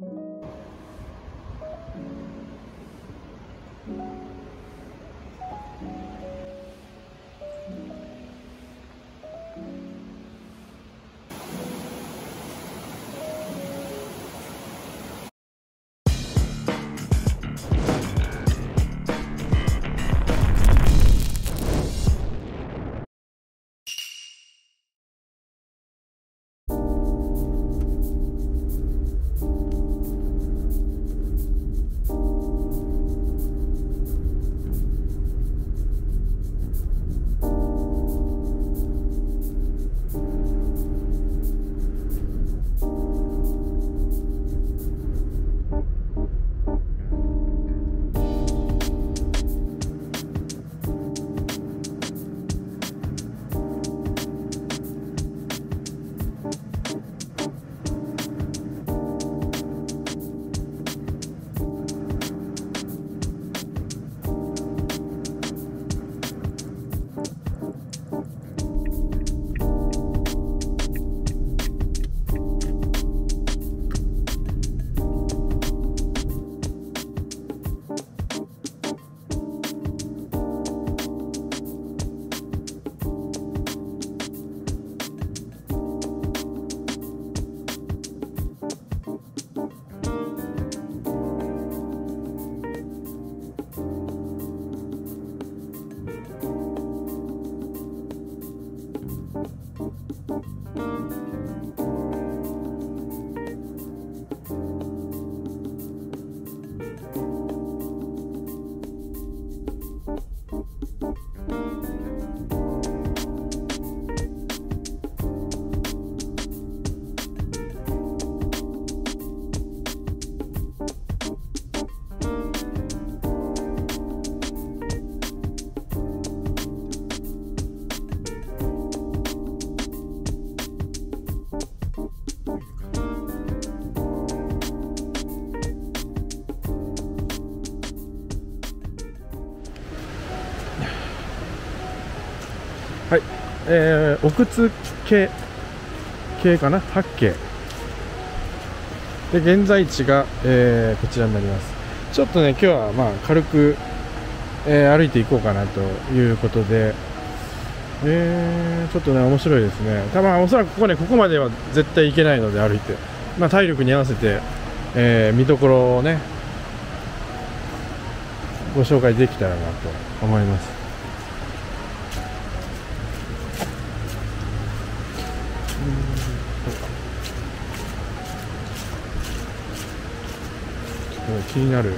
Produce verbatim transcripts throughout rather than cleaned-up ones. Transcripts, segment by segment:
はい、えー、奥津系系かな、八景で、現在地が、えー、こちらになります。ちょっとね、今日はまあ軽く、えー、歩いていこうかなということで、えー、ちょっとね面白いですね。たまおそらくここね、ここまでは絶対行けないので歩いて、まあ、体力に合わせて、えー、見どころをねご紹介できたらなと思います。気になる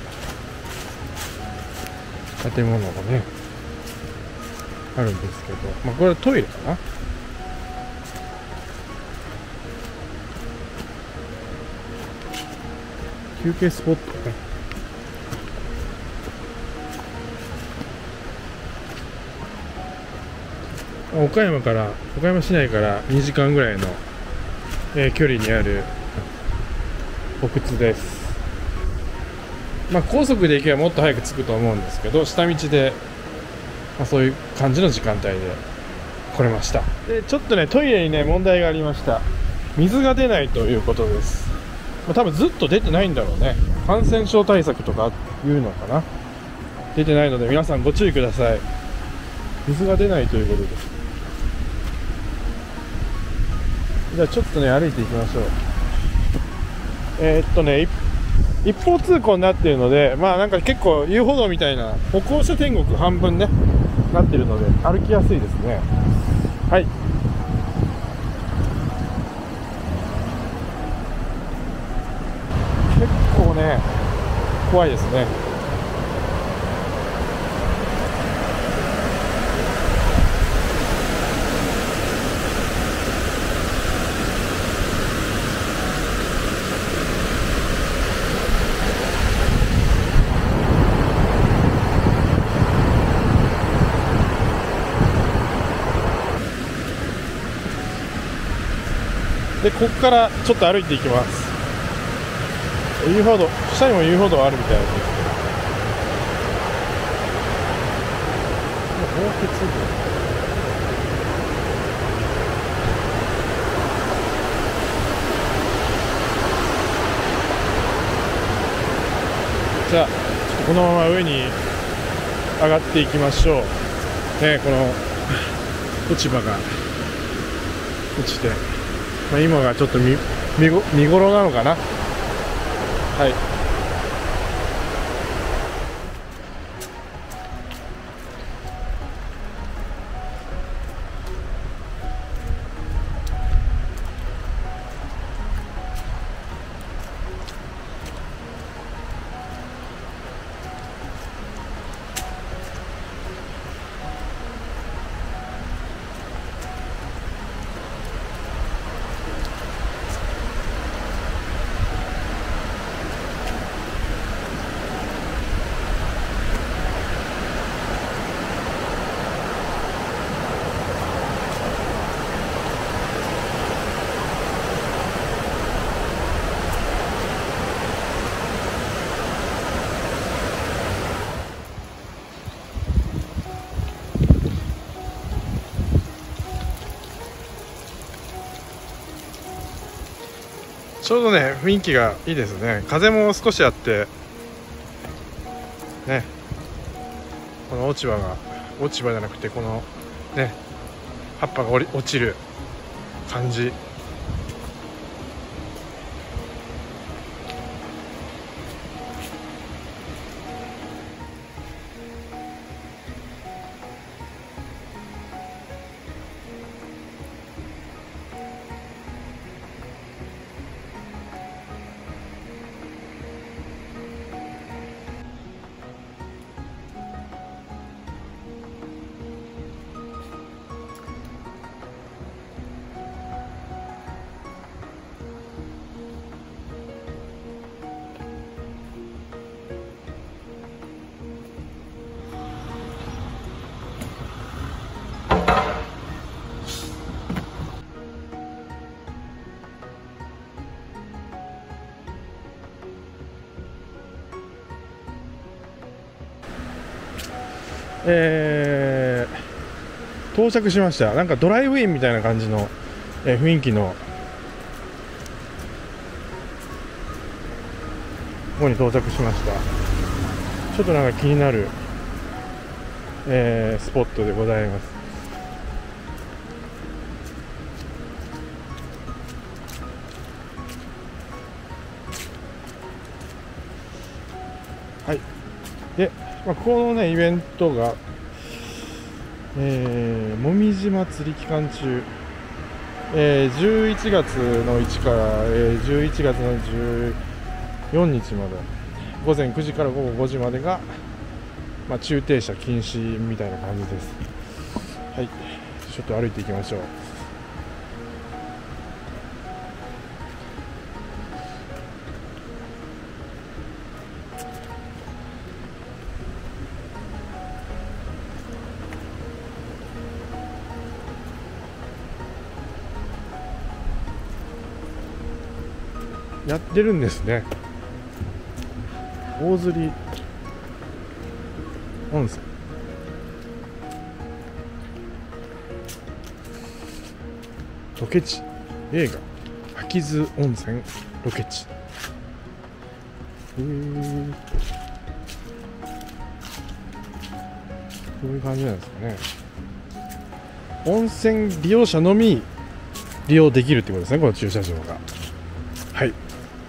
建物がねあるんですけど、まあ、これはトイレかな。休憩スポットね。岡山から岡山市内からにじかんぐらいの、えー、距離にある奥津です。まあ、高速で行けばもっと早く着くと思うんですけど、下道で、まあ、そういう感じの時間帯で来れました。でちょっとねトイレにね問題がありました。水が出ないということです。まあ、多分ずっと出てないんだろうね。感染症対策とかいうのかな。出てないので皆さんご注意ください。水が出ないということです。じゃあちょっとね歩いていきましょう。えー、っとね一方通行になっているので、まあなんか結構遊歩道みたいな歩行者天国半分ねなっているので歩きやすいですね。はい、結構ね怖いですね。でここからちょっと歩いていきます。遊歩道、下にも遊歩道あるみたいですけど、凍結道。 じゃあこのまま上に上がっていきましょう。ね、この落ち葉が落ちて、まあ、今がちょっと 見, 見, ご見頃なのかな。はい。ちょうどね、雰囲気がいいですね。風も少しあってね、この落ち葉が落ち葉じゃなくてこのね葉っぱが落ちる感じ。えー、到着しました。なんかドライブインみたいな感じの、えー、雰囲気のここに到着しました。ちょっとなんか気になる、えー、スポットでございます。はい。で、まあ、ここのねイベントが、えー、もみじ祭り期間中、えー、じゅういちがつのいちから、えー、じゅういちがつのじゅうよっかまでごぜんくじからごごごじまでが、まあ、駐停車禁止みたいな感じです。はい、ちょっと歩いていきましょう。やってるんですね。大釣り温泉。ロケ地映画秋津温泉ロケ地。へー、こういう感じなんですかね。温泉利用者のみ利用できるってことですね、この駐車場が。はい。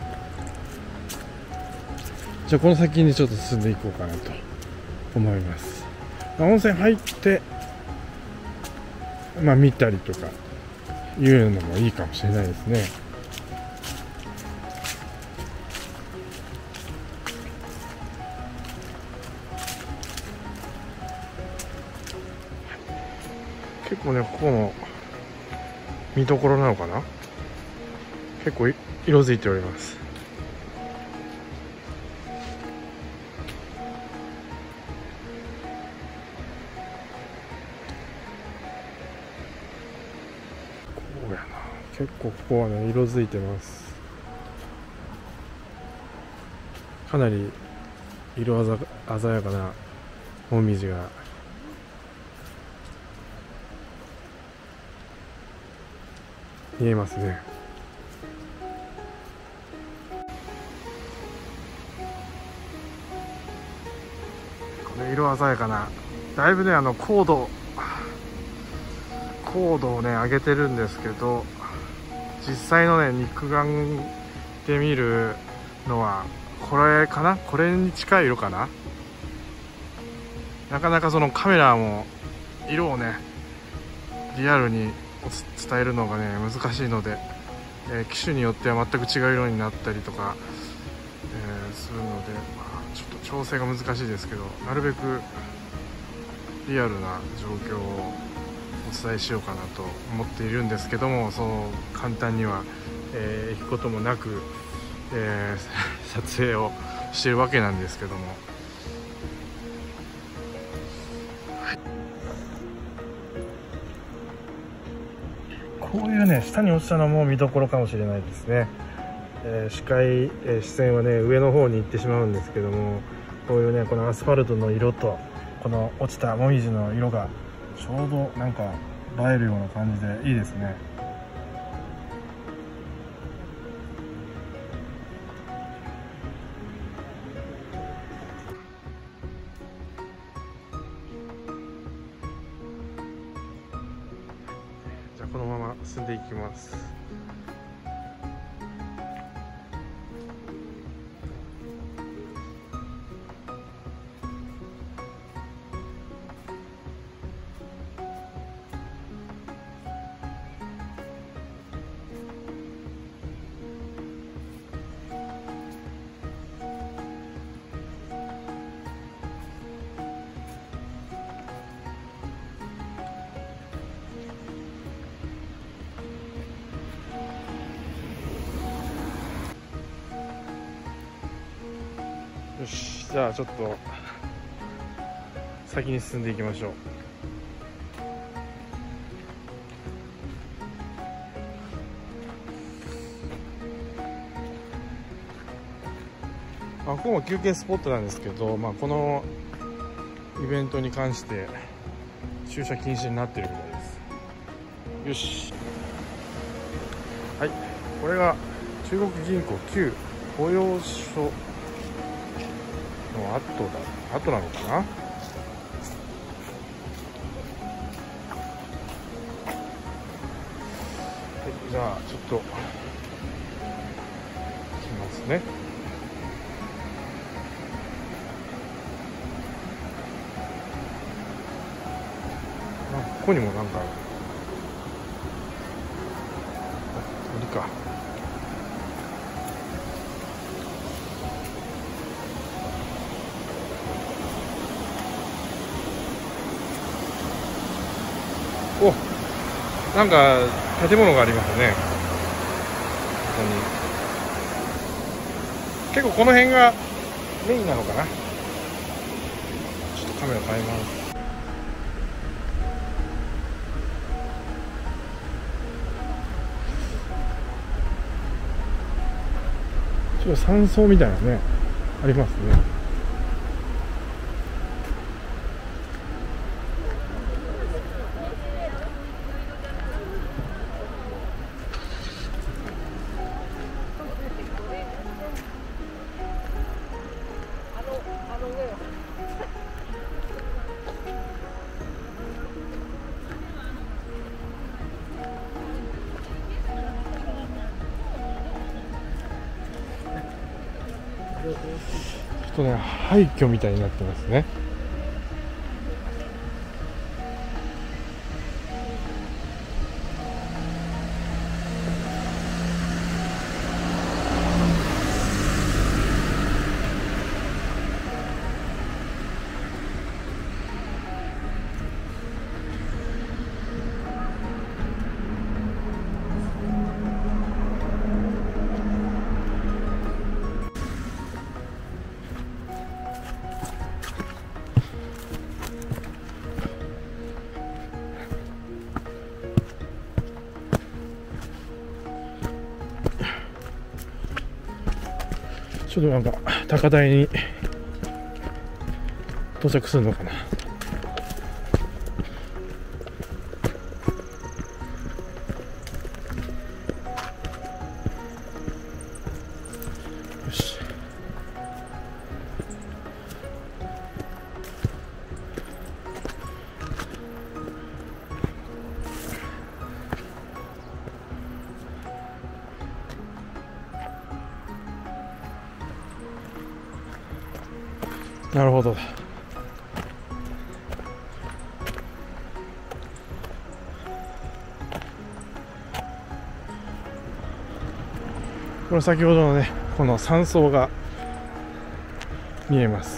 じゃあこの先にちょっと進んでいこうかなと思います。温泉入ってまあ見たりとかいうのもいいかもしれないですね。結構ね、ここの見どころなのかな。結構色づいております。こうやな、結構ここはね色づいてます。かなり色鮮やかなもみじが見えますね。 ね、色鮮やかな、だいぶねあの高度高度をね上げてるんですけど、実際のね肉眼で見るのはこれかな、これに近い色かな。なかなかそのカメラも色をねリアルに伝えるのがね難しいので、えー、機種によっては全く違う色になったりとか、えー、するので、まあ、ちょっと調整が難しいですけど、なるべくリアルな状況をお伝えしようかなと思っているんですけども、そう簡単には、えー、行くこともなく、えー、撮影をしているわけなんですけども、はい、こういうね下に落ちたのも見どころかもしれないですね。えー、視界、えー、視線はね上の方に行ってしまうんですけども、こういうねこのアスファルトの色とこの落ちたもみじの色がちょうどなんか映えるような感じでいいですね。じゃあこのまま進んでいきます。よし、じゃあちょっと先に進んでいきましょう。あ、ここも休憩スポットなんですけど、まあ、このイベントに関して駐車禁止になってるみたいです。よし、はい、これが中国銀行旧保養所の後だ、後なのかな。はい、じゃあちょっと行きますね。あ、ここにもなんかある。鳥か。お、なんか建物がありますね。ここに結構この辺がメインなのかな。ちょっとカメラ変えます。ちょっと山荘みたいなねありますね。ちょっとね廃墟みたいになってますね。ちょっとなんか高台に到着するのかな。よし、 なるほど。これ先ほどのね、この山荘が見えます。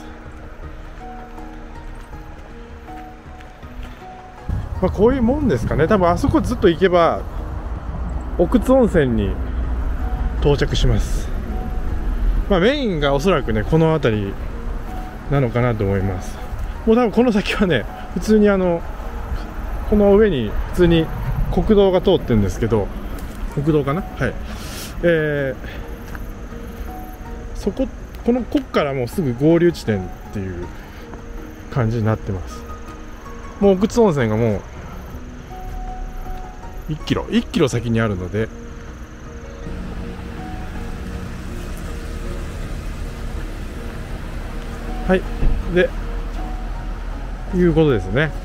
まあ、こういうもんですかね。多分あそこずっと行けば奥津温泉に到着します。まあ、メインがおそらくねこの辺りなのかなと思います。もう多分この先はね普通にあのこの上に普通に国道が通ってるんですけど、国道かな、はい、えー、そここのこっからもうすぐ合流地点っていう感じになってます。もう奥津温泉がもういっキロいっキロ先にあるので、はい、でいうことですね。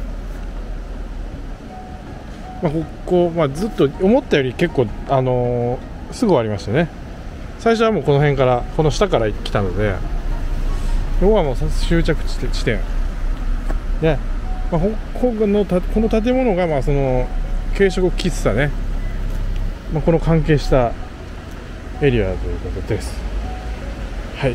まあ、ここ、まあ、ずっと思ったより結構、あのー、すぐ終わりましたね。最初はもうこの辺からこの下から来たので、ここはもう終着地点で、まあ、このたこの建物がまあその軽食喫茶ね、まあ、この関係したエリアということです。はい。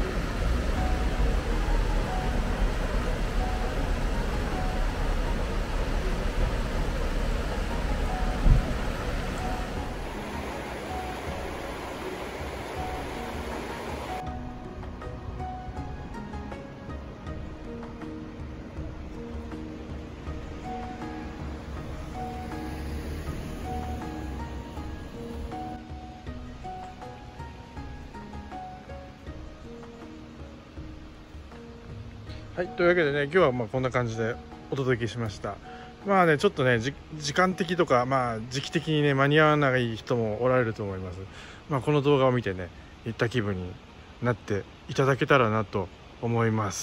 はい、というわけでね、今日はまあこんな感じでお届けしました。まあね、ちょっとね、時間的とか、まあ、時期的にね、間に合わない人もおられると思います。まあ、この動画を見てね、行った気分になっていただけたらなと思います。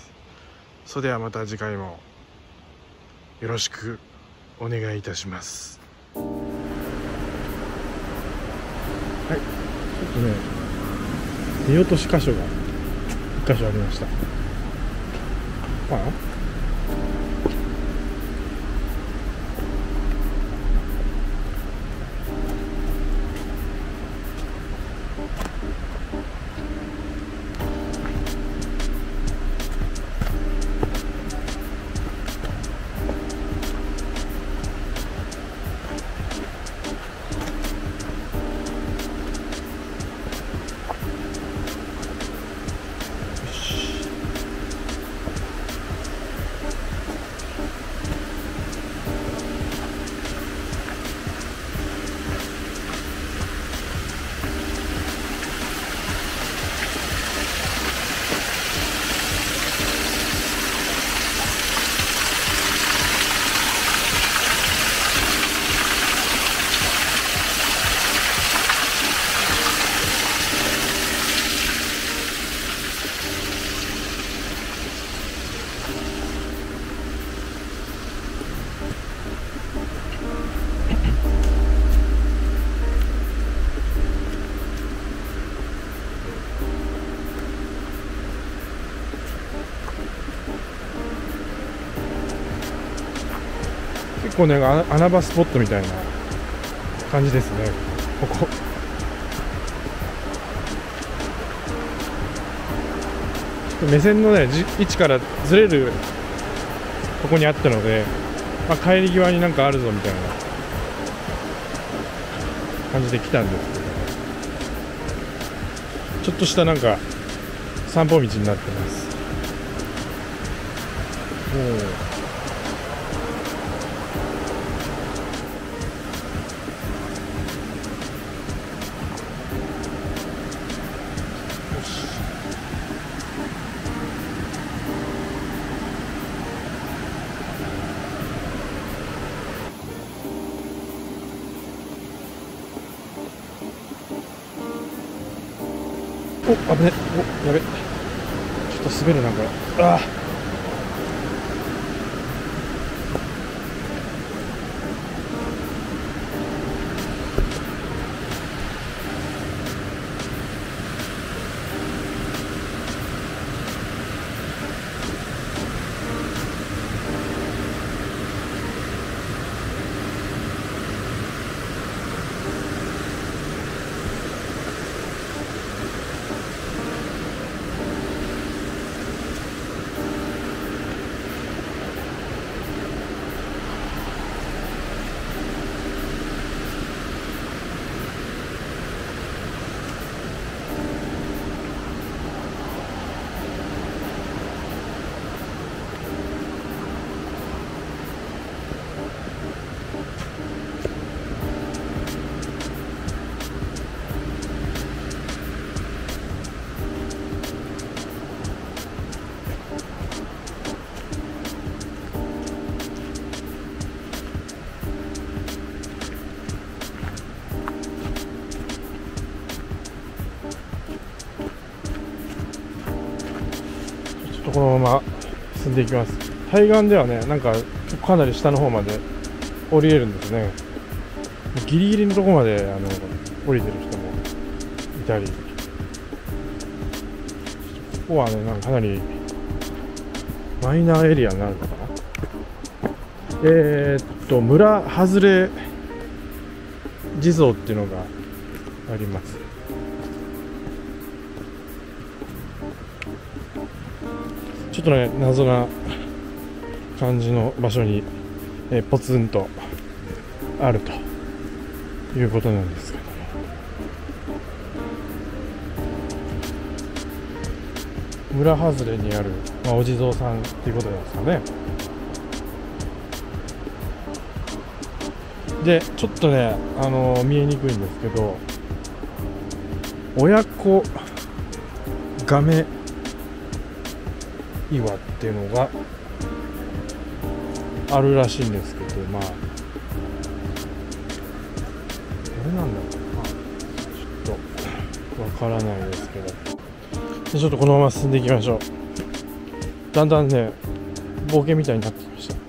それではまた次回もよろしくお願いいたします。はい、ちょっとね、見落とし箇所がいっ箇所ありました。かな。結構ね、穴場スポットみたいな感じですね、ここ。目線のね位置からずれるとこにあったので、まあ、帰り際になんかあるぞみたいな感じで来たんですけど、ちょっとしたなんか散歩道になってます。もうお、危ね、お、やべ、ちょっと滑るなこれ。ああ、 とこのまま進んでいきます。対岸ではね、なんかかなり下の方まで降りれるんですね。ギリギリのところまであの降りてる人もいたり、ここはね、なんかかなりマイナーエリアになるのかな。えー、っと村外れ地蔵っていうのがあります。ちょっとね、謎な感じの場所に、えー、ポツンとあるということなんですけども、村外れにある、まあ、お地蔵さんっていうことなんですかね。で、ちょっとね、あのー、見えにくいんですけど、親子亀岩っていうのがあるらしいんですけど、まあどれなんだろうな、ちょっとわからないですけど、でちょっとこのまま進んでいきましょう。だんだんね、冒険みたいになってきました。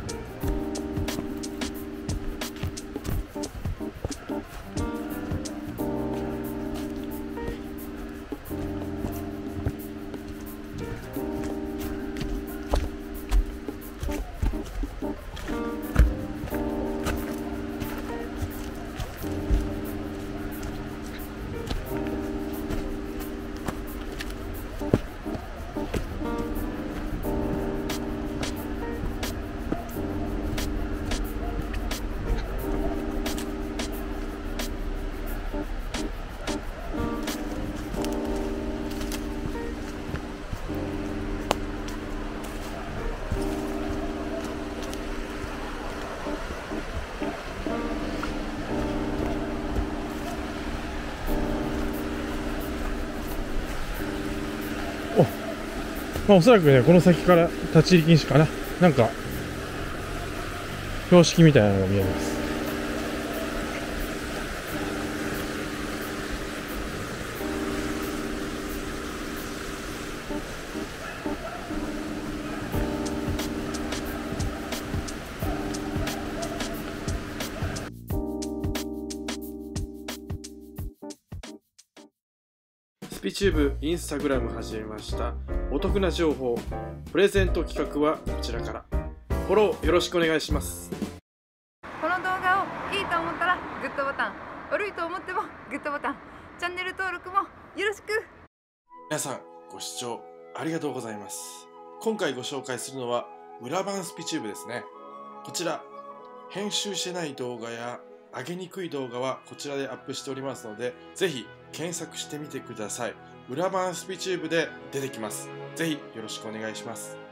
まあ、おそらくね、この先から立ち入り禁止かな。なんか標識みたいなのが見えます。スピチューブインスタグラム始めました。お得な情報、プレゼント企画はこちらから。フォローよろしくお願いします。 この動画をいいと思ったらグッドボタン、悪いと思ってもグッドボタン、チャンネル登録もよろしく。 皆さんご視聴ありがとうございます。今回ご紹介するのは裏版スピチューブですね。こちら編集してない動画や上げにくい動画はこちらでアップしておりますので、ぜひ検索してみてください。裏版スピチューブで出てきます。ぜひよろしくお願いします。